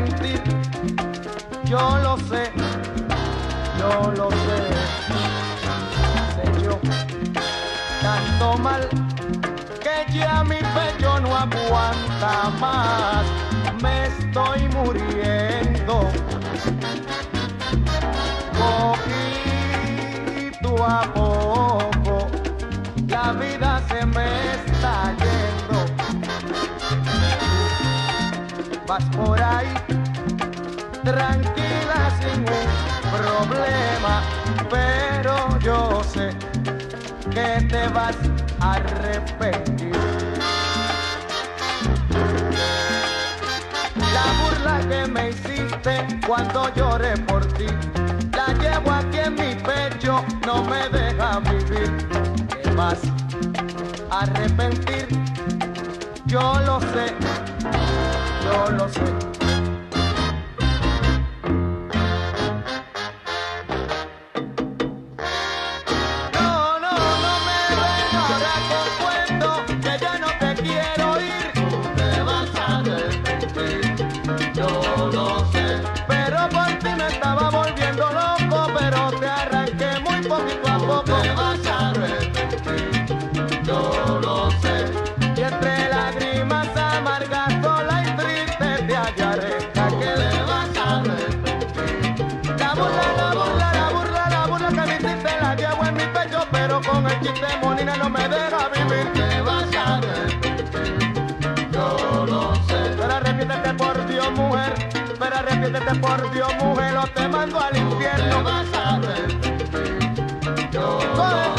arrepentir. Yo lo sé, yo lo sé. Sé yo tanto mal que ya mi pecho no aguanta más. Me estoy muriendo poquito a poco. La vida se me está yendo. Vas por ahí tranquila sin un problema, pero yo sé que te vas a arrepentir. La burla que me hiciste cuando lloré por ti, la llevo aquí en mi pecho, no me deja vivir. Te vas a arrepentir, yo lo sé, yo lo sé. Con el chiste Molina no me deja vivir. Te vas a arrepentir, yo lo sé. Pero arrepiéntete por Dios, mujer. Pero arrepiéntete por Dios, mujer. O te mando al infierno. Te vas a arrepentir, yo lo sé.